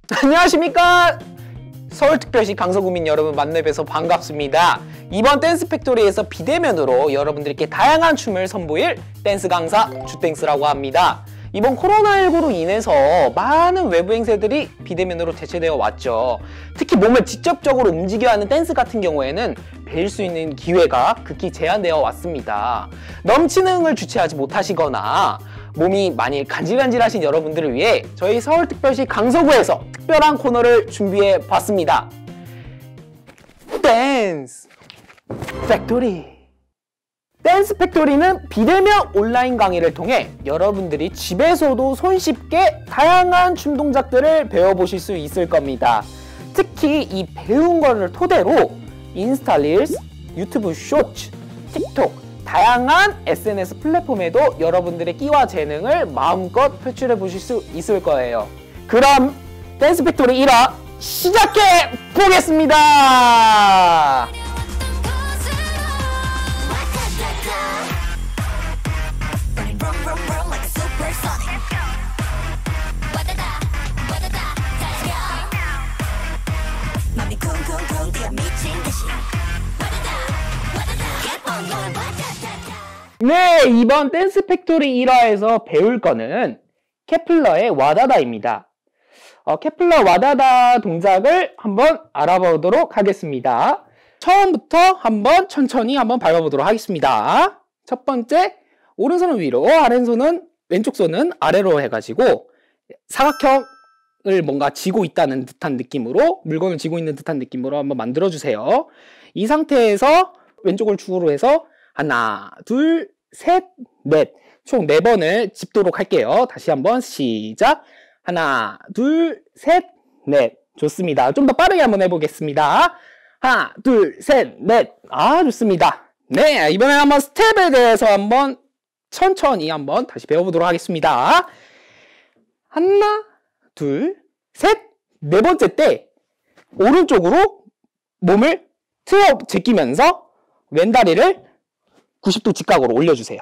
안녕하십니까? 서울특별시 강서구민 여러분 만나 뵈서 반갑습니다. 이번 댄스 팩토리에서 비대면으로 여러분들께 다양한 춤을 선보일 댄스 강사 주땡스라고 합니다. 이번 코로나19로 인해서 많은 외부 행사들이 비대면으로 대체되어 왔죠. 특히 몸을 직접적으로 움직여야 하는 댄스 같은 경우에는 뵐 수 있는 기회가 극히 제한되어 왔습니다. 넘치는 흥을 주체하지 못하시거나 몸이 많이 간질간질하신 여러분들을 위해 저희 서울특별시 강서구에서 특별한 코너를 준비해 봤습니다. 댄스 팩토리. 댄스 팩토리는 비대면 온라인 강의를 통해 여러분들이 집에서도 손쉽게 다양한 춤 동작들을 배워보실 수 있을 겁니다. 특히 이 배운 거를 토대로 인스타 릴스, 유튜브 쇼츠, 틱톡 다양한 SNS 플랫폼에도 여러분들의 끼와 재능을 마음껏 표출해 보실 수 있을 거예요. 그럼 댄스 팩토리 1화 시작해 보겠습니다. 네, 이번 댄스 팩토리 1화에서 배울 거는 케플러의 와다다입니다. 케플러 와다다 동작을 한번 알아보도록 하겠습니다. 처음부터 한번 천천히 한번 밟아보도록 하겠습니다. 첫 번째, 오른손은 위로, 왼쪽 손은 아래로 해가지고 사각형을 뭔가 쥐고 있다는 듯한 느낌으로, 물건을 쥐고 있는 듯한 느낌으로 한번 만들어주세요. 이 상태에서 왼쪽을 축으로 해서 하나, 둘, 셋, 넷. 총 4번을 짚도록 할게요. 다시 한번 시작. 하나, 둘, 셋, 넷. 좋습니다. 좀 더 빠르게 한번 해보겠습니다. 하나, 둘, 셋, 넷. 아, 좋습니다. 네, 이번엔 한번 스텝에 대해서 한번 천천히 한번 다시 배워보도록 하겠습니다. 하나, 둘, 셋. 4번째 때 오른쪽으로 몸을 틀어 제끼면서 왼다리를 90도 직각으로 올려주세요.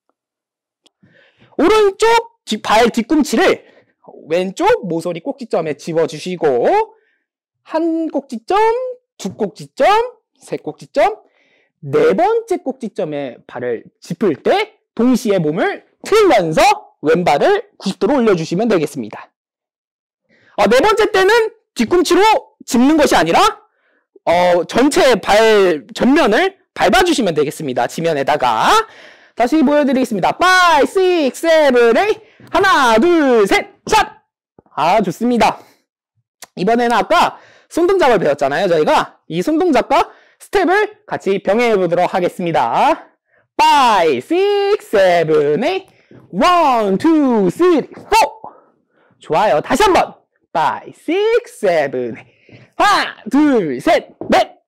오른쪽 발 뒤꿈치를 왼쪽 모서리 꼭지점에 집어주시고 한 꼭지점, 두 꼭지점, 세 꼭지점, 4번째 꼭지점에 발을 짚을 때 동시에 몸을 틀면서 왼발을 90도로 올려주시면 되겠습니다. 4번째 때는 뒤꿈치로 짚는 것이 아니라 전체 발 전면을 밟아주시면 되겠습니다. 지면에다가. 다시 보여드리겠습니다. 5, 6, 7, 8. 하나, 둘, 셋, 샷! 아, 좋습니다. 이번에는 아까 손동작을 배웠잖아요, 저희가. 이 손동작과 스텝을 같이 병행해보도록 하겠습니다. 5, 6, 7, 8. 1, 2, 3, 4. 좋아요. 다시 한번. 5, 6, 7, 8. 하나, 둘, 셋, 넷!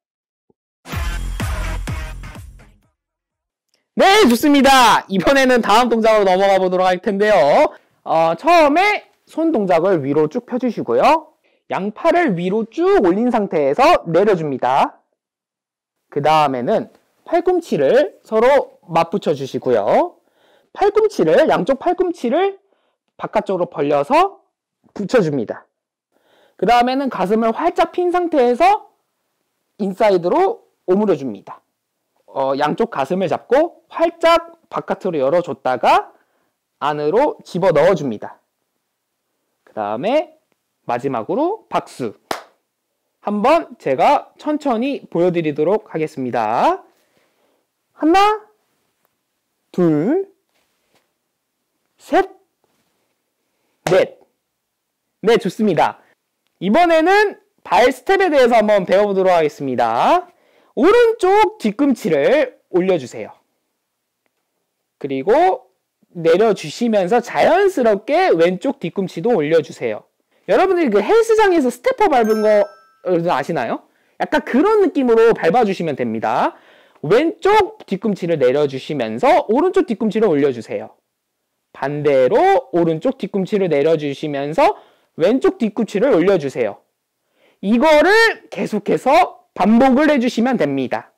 네, 좋습니다. 이번에는 다음 동작으로 넘어가 보도록 할 텐데요. 처음에 손 동작을 위로 쭉 펴주시고요. 양팔을 위로 쭉 올린 상태에서 내려줍니다. 그 다음에는 팔꿈치를 서로 맞붙여 주시고요. 양쪽 팔꿈치를 바깥쪽으로 벌려서 붙여줍니다. 그 다음에는 가슴을 활짝 핀 상태에서 인사이드로 오므려 줍니다. 양쪽 가슴을 잡고 활짝 바깥으로 열어줬다가 안으로 집어 넣어줍니다. 그 다음에 마지막으로 박수. 한번 제가 천천히 보여드리도록 하겠습니다. 하나, 둘, 셋, 넷. 네, 좋습니다. 이번에는 발 스텝에 대해서 한번 배워보도록 하겠습니다. 오른쪽 뒤꿈치를 올려주세요. 그리고 내려주시면서 자연스럽게 왼쪽 뒤꿈치도 올려주세요. 여러분들이 그 헬스장에서 스테퍼 밟은 거 아시나요? 약간 그런 느낌으로 밟아주시면 됩니다. 왼쪽 뒤꿈치를 내려주시면서 오른쪽 뒤꿈치를 올려주세요. 반대로 오른쪽 뒤꿈치를 내려주시면서 왼쪽 뒤꿈치를 올려주세요. 이거를 계속해서 반복을 해주시면 됩니다.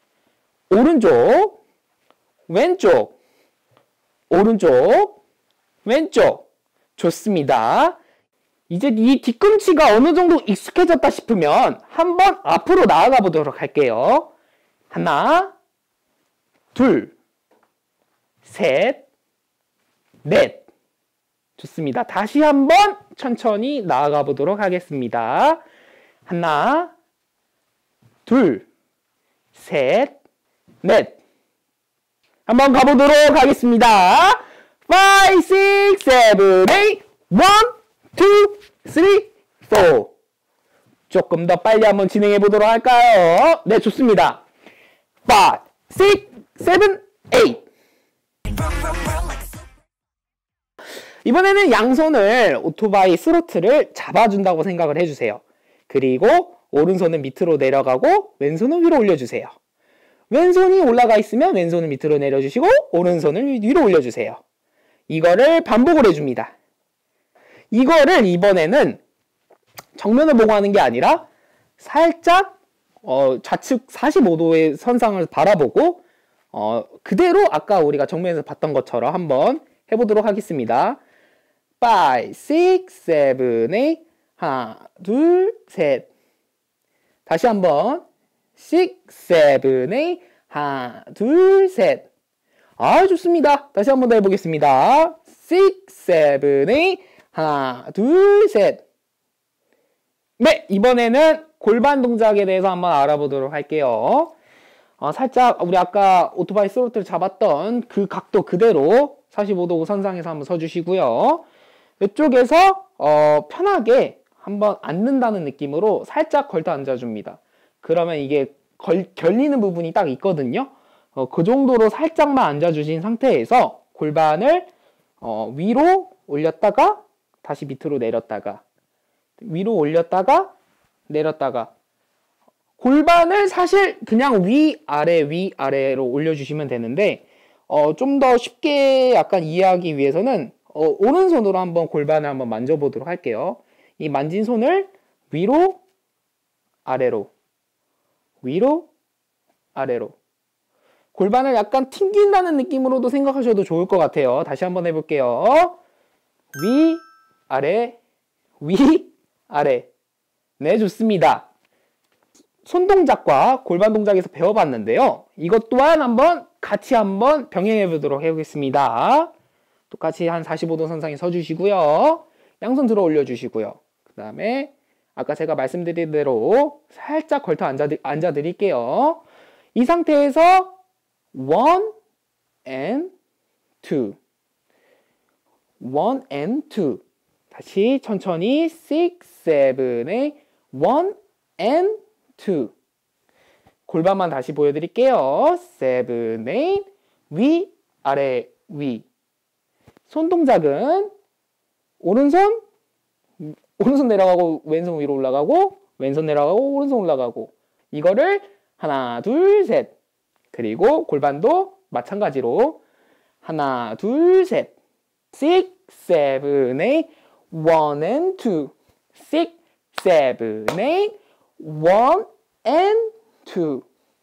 오른쪽, 왼쪽, 오른쪽, 왼쪽. 좋습니다. 이제 이 뒤꿈치가 어느 정도 익숙해졌다 싶으면 한번 앞으로 나아가 보도록 할게요. 하나, 둘, 셋, 넷. 좋습니다. 다시 한번 천천히 나아가 보도록 하겠습니다. 하나, 둘, 셋, 넷. 한번 가보도록 하겠습니다. 5, 6, 7, 8, 1, 2, 3, 4. 조금 더 빨리 한번 진행해 보도록 할까요? 네, 좋습니다. 5, 6, 7, 8. 이번에는 양손을 오토바이 스로틀을 잡아준다고 생각을 해주세요. 그리고 오른손은 밑으로 내려가고 왼손은 위로 올려주세요. 왼손이 올라가 있으면 왼손을 밑으로 내려주시고 오른손을 위로 올려주세요. 이거를 반복을 해줍니다. 이거를 이번에는 정면을 보고 하는 게 아니라 살짝 좌측 45도의 선상을 바라보고 그대로 아까 우리가 정면에서 봤던 것처럼 한번 해보도록 하겠습니다. 5, 6, 7, 8. 하나, 둘, 셋. 다시 한번 6, 7, 8. 하나, 둘, 셋. 아, 좋습니다. 다시 한번 더 해보겠습니다. 6, 7, 8. 하나, 둘, 셋. 네, 이번에는 골반 동작에 대해서 한번 알아보도록 할게요. 살짝 우리 아까 오토바이 스로틀 잡았던 그 각도 그대로 45도 선상에서 한번 서주시고요. 이쪽에서 편하게 한번 앉는다는 느낌으로 살짝 걸터 앉아줍니다. 그러면 이게 결리는 부분이 딱 있거든요. 그 정도로 살짝만 앉아주신 상태에서 골반을 위로 올렸다가 다시 밑으로 내렸다가 위로 올렸다가 내렸다가 골반을 사실 그냥 위아래로 올려주시면 되는데 좀 더 쉽게 약간 이해하기 위해서는 오른손으로 한번 골반을 한번 만져보도록 할게요. 이 만진 손을 위로 아래로 위로 아래로 골반을 약간 튕긴다는 느낌으로도 생각하셔도 좋을 것 같아요. 다시 한번 해볼게요. 위 아래 위 아래. 네, 좋습니다. 손 동작과 골반 동작에서 배워봤는데요. 이것 또한 같이 한번 병행해 보도록 해보겠습니다. 똑같이 한 45도 선상에 서주시고요. 양손 들어 올려주시고요. 그 다음에 아까 제가 말씀드린 대로 살짝 걸터 앉아드릴게요. 이 상태에서 1 and 2 1 and 2 다시 천천히 6, 7, 8 1 and 2 골반만 다시 보여드릴게요. 7, 8 위, 아래, 위 손 동작은 오른손 내려가고 왼손 위로 올라가고 왼손 내려가고 오른손 올라가고 이거를 하나, 둘, 셋 그리고 골반도 마찬가지로 하나, 둘, 셋 6, 7, 8 1 and 2 6, 7, 8 1 and 2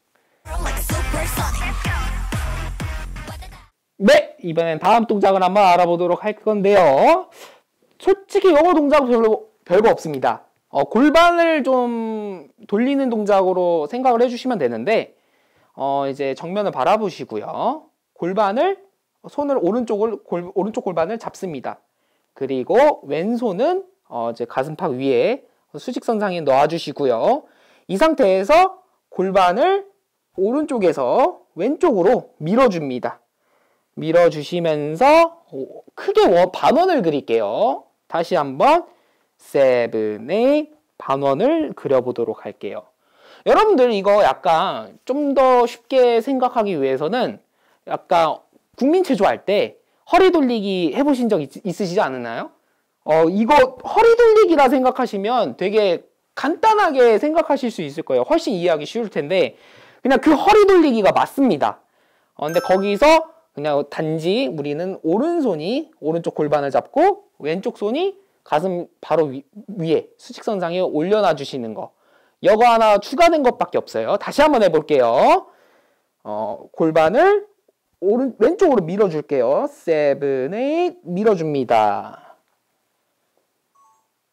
네, 이번엔 다음 동작을 한번 알아보도록 할 건데요. 솔직히 영어 동작은 별거 없습니다. 골반을 좀 돌리는 동작으로 생각을 해주시면 되는데 이제 정면을 바라보시고요. 손을 오른쪽 골반을 잡습니다. 그리고 왼손은 이제 가슴팍 위에 수직선상에 놓아주시고요. 이 상태에서 골반을 오른쪽에서 왼쪽으로 밀어줍니다. 밀어주시면서 크게 반원을 그릴게요. 다시 한번 7, 8 반원을 그려보도록 할게요. 여러분들 이거 약간 좀 더 쉽게 생각하기 위해서는 약간 국민체조 할 때 허리 돌리기 해보신 적 있으시지 않나요? 이거 허리 돌리기라 생각하시면 되게 간단하게 생각하실 수 있을 거예요. 훨씬 이해하기 쉬울 텐데 그냥 그 허리 돌리기가 맞습니다. 근데 거기서 그냥 단지 우리는 오른쪽 골반을 잡고 왼쪽 손이 가슴 바로 위에 수직선상에 올려놔 주시는 거. 이거 하나 추가된 것밖에 없어요. 다시 한번 해볼게요. 골반을 왼쪽으로 밀어줄게요. 7, 8 밀어줍니다.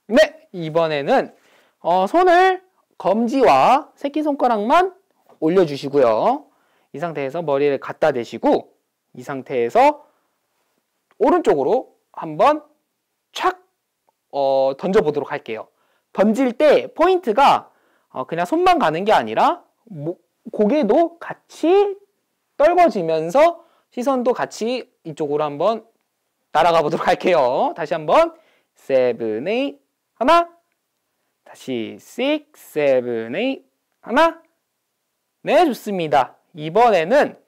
네, 이번에는 손을 검지와 새끼손가락만 올려주시고요. 이 상태에서 머리를 갖다 대시고 이 상태에서 오른쪽으로 한번 착 던져보도록 할게요. 던질 때 포인트가 그냥 손만 가는 게 아니라 고개도 같이 떨궈지면서 시선도 같이 이쪽으로 한번 날아가 보도록 할게요. 다시 한번 7, 8 하나, 다시 6, 7, 8 하나. 네, 좋습니다. 이번에는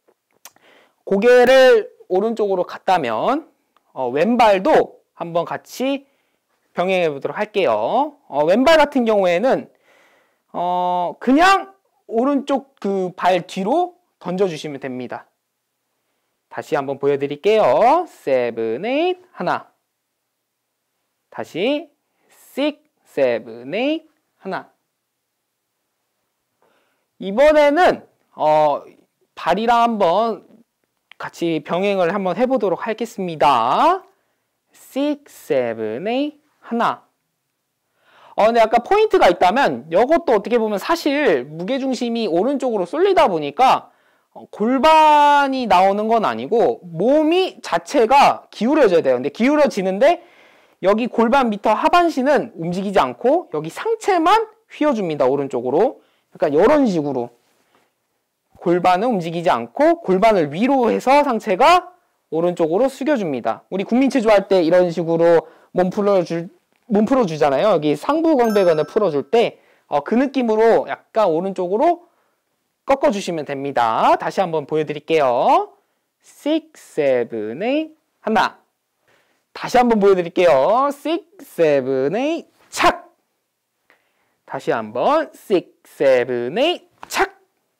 고개를 오른쪽으로 갔다면 왼발도 한번 같이 병행해 보도록 할게요. 왼발 같은 경우에는 그냥 오른쪽 그 발 뒤로 던져주시면 됩니다. 다시 한번 보여드릴게요. 7, 8 하나, 다시 6, 7, 8 하나. 이번에는 발이랑 한번 같이 병행을 한번 해보도록 하겠습니다. 6, 7, 8 하나. 근데 아까 포인트가 있다면 이것도 어떻게 보면 사실 무게중심이 오른쪽으로 쏠리다 보니까 골반이 나오는 건 아니고 몸이 자체가 기울어져야 돼요. 근데 기울어지는데 여기 골반 밑에 하반신은 움직이지 않고 여기 상체만 휘어줍니다. 오른쪽으로. 약간 이런 식으로 골반은 움직이지 않고 골반을 위로 해서 상체가 오른쪽으로 숙여줍니다. 우리 국민체조 할 때 이런 식으로 몸 풀어주잖아요. 여기 상부광배근을 풀어줄 때 그 느낌으로 약간 오른쪽으로 꺾어주시면 됩니다. 다시 한번 보여드릴게요. 6, 7, 8 하나. 다시 한번 보여드릴게요. 6, 7, 8 착. 다시 한번 6, 7, 8 착.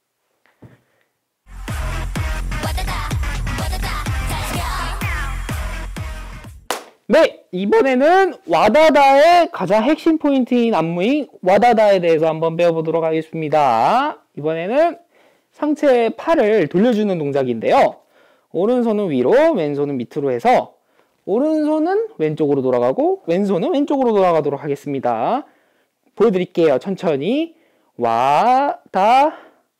네, 이번에는 와다다의 가장 핵심 포인트인 안무인 와다다에 대해서 한번 배워보도록 하겠습니다. 이번에는 상체의 팔을 돌려주는 동작인데요. 오른손은 위로, 왼손은 밑으로 해서 오른손은 왼쪽으로 돌아가고 왼손은 왼쪽으로 돌아가도록 하겠습니다. 보여드릴게요. 천천히. 와다,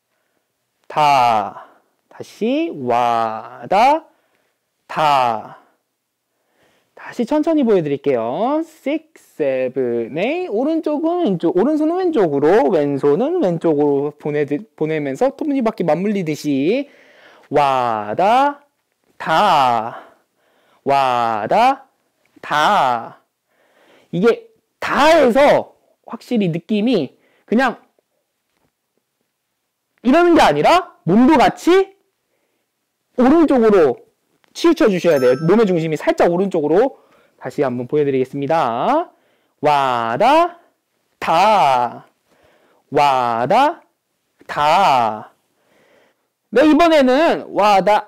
다. 다시 와다, 다. 다시 천천히 보여드릴게요. 6, 7, 8 오른쪽은 왼쪽, 오른손은 왼쪽으로 왼손은 왼쪽으로 보내면서 톱니바퀴 맞물리듯이 와다 다 와다 다. 이게 다에서 확실히 느낌이 그냥 이러는 게 아니라 몸도 같이 오른쪽으로 치우쳐 주셔야 돼요. 몸의 중심이 살짝 오른쪽으로. 다시 한번 보여드리겠습니다. 와다 다 와다 다. 네, 이번에는 와다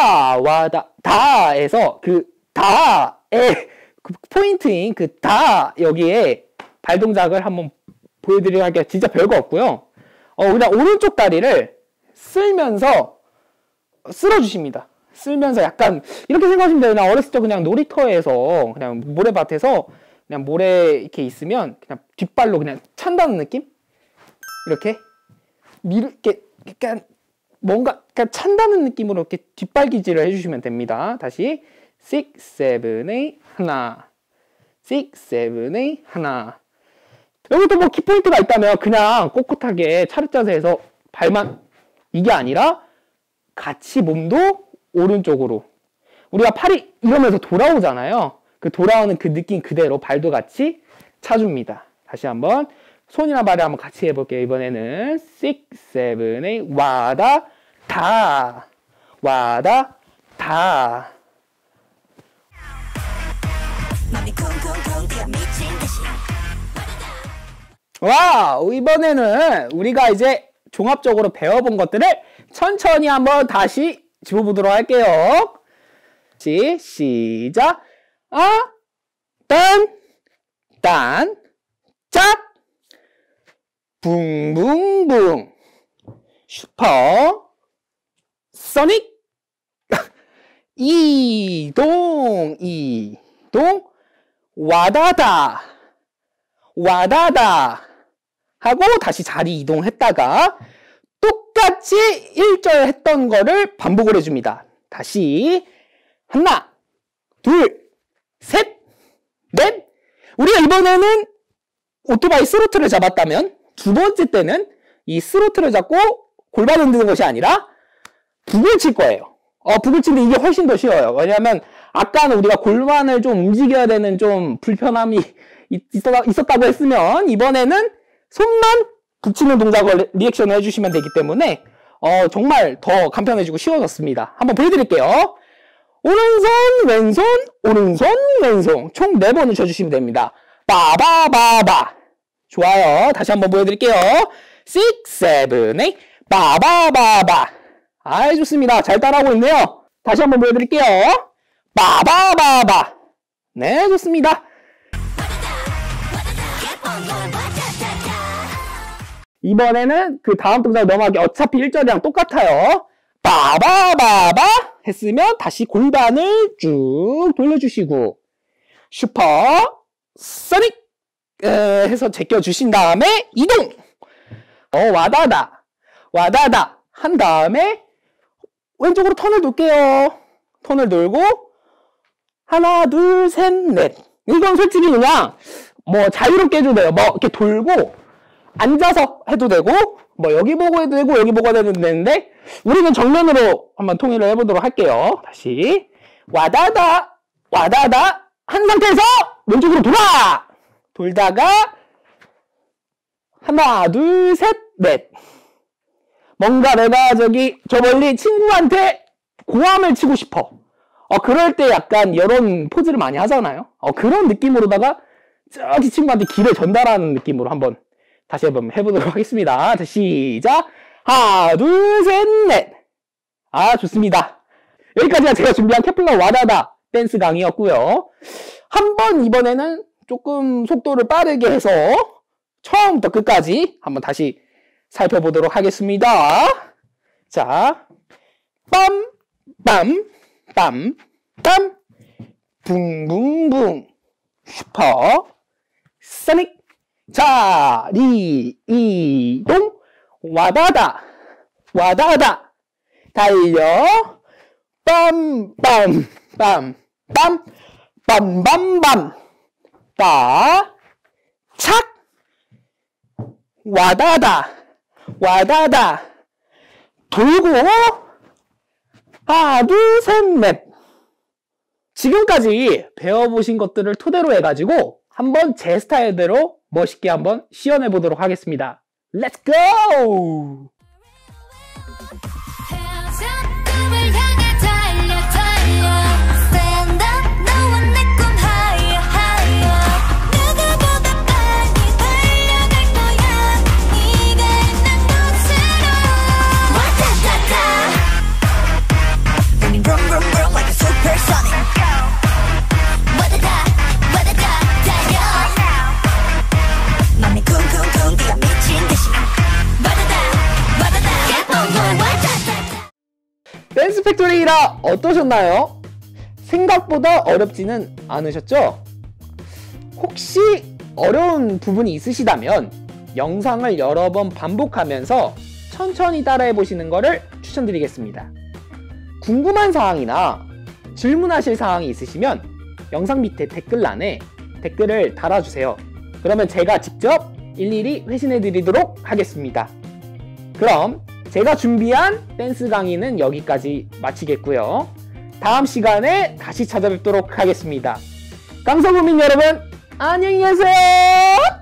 다에서 그 다의 그 포인트인 그 다 여기에 발 동작을 한번 보여드리도록 할게요. 진짜 별거 없고요. 그냥 오른쪽 다리를 쓸면서 쓸어주십니다. 쓸면서 약간 이렇게 생각하시면 돼요. 그냥 어렸을 때 그냥 놀이터에서 그냥 모래밭에서 그냥 모래 이렇게 있으면 그냥 뒷발로 그냥 찬다는 느낌? 이렇게 이렇게 약간 뭔가 약간 찬다는 느낌으로 이렇게 뒷발기질을 해주시면 됩니다. 다시 6, 7, 8 하나 6, 7, 8 하나. 여기도 뭐 키포인트가 있다면 그냥 꼿꼿하게 차렷 자세에서 발만 이게 아니라 같이 몸도 오른쪽으로 우리가 팔이 이러면서 돌아오잖아요. 그 돌아오는 그 느낌 그대로 발도 같이 차줍니다. 다시 한번 손이나 발을 한번 같이 해볼게요. 이번에는 6, 7, 8 와다 다 와다 다. 와우, 이번에는 우리가 이제 종합적으로 배워본 것들을 천천히 한번 다시 짚어보도록 할게요. 시작. 딴, 짝, 붕붕붕, 슈퍼, 소닉, 이동, 와다다, 와다다 하고 다시 자리 이동했다가 똑같이 1절 했던 거를 반복을 해줍니다. 다시 하나, 둘, 셋, 넷. 우리가 이번에는 오토바이 스로틀을 잡았다면 두 번째 때는 이 스로틀을 잡고 골반 흔드는 것이 아니라 북을 칠 거예요. 북을 치는데 이게 훨씬 더 쉬워요. 왜냐하면 아까는 우리가 골반을 좀 움직여야 되는 좀 불편함이 있었다고 했으면 이번에는 손만 북치는 동작을 리액션을 해주시면 되기 때문에 정말 더 간편해지고 쉬워졌습니다. 한번 보여드릴게요. 오른손 왼손 오른손 왼손 총 4번을 쳐주시면 됩니다. 빠바바바. 좋아요. 다시 한번 보여드릴게요. 6, 7, 8 빠바바바. 아이 좋습니다. 잘 따라하고 있네요. 다시 한번 보여드릴게요. 빠바바바. 네 좋습니다. 이번에는 그 다음 동작 넘어가기 어차피 1절이랑 똑같아요. 빠바바바 했으면 다시 골반을 쭉 돌려주시고 슈퍼 소닉 해서 제껴주신 다음에 이동. 와다다 와다다 한 다음에 왼쪽으로 턴을 돌게요. 턴을 돌고 하나 둘 셋 넷. 이건 솔직히 그냥 뭐 자유롭게 해도 돼요. 뭐 이렇게 돌고 앉아서 해도 되고 뭐 여기 보고 해도 되고 여기 보고 해도 되는데 우리는 정면으로 한번 통일을 해보도록 할게요. 다시 와다다 와다다 한 상태에서 왼쪽으로 돌다가 하나 둘 셋 넷. 뭔가 내가 저 멀리 친구한테 고함을 치고 싶어. 그럴 때 약간 이런 포즈를 많이 하잖아요. 그런 느낌으로다가 저기 친구한테 기를 전달하는 느낌으로 한번 다시 한번 해보도록 하겠습니다. 자, 시작. 하나, 둘, 셋, 넷. 좋습니다. 여기까지가 제가 준비한 케플러 와다다 댄스 강의였고요. 한번 이번에는 조금 속도를 빠르게 해서 처음부터 끝까지 한번 다시 살펴보도록 하겠습니다. 자, 빰, 빰, 빰, 빰, 붕붕붕, 슈퍼, 소닉, 자리 이동 와다다 와다다 달려 빰빰빰빰 빰빰빰빰 따착 와다다 와다다 돌고 하나 둘 셋 넷. 지금까지 배워보신 것들을 토대로 해가지고 한번 제 스타일대로 멋있게 한번 시연해 보도록 하겠습니다. Let's go! 댄스 팩토리라 어떠셨나요? 생각보다 어렵지는 않으셨죠? 혹시 어려운 부분이 있으시다면 영상을 여러 번 반복하면서 천천히 따라해 보시는 것을 추천드리겠습니다. 궁금한 사항이나 질문하실 사항이 있으시면 영상 밑에 댓글란에 댓글을 달아주세요. 그러면 제가 직접 일일이 회신해 드리도록 하겠습니다. 그럼 제가 준비한 댄스 강의는 여기까지 마치겠고요. 다음 시간에 다시 찾아뵙도록 하겠습니다. 강서구민 여러분, 안녕히 계세요!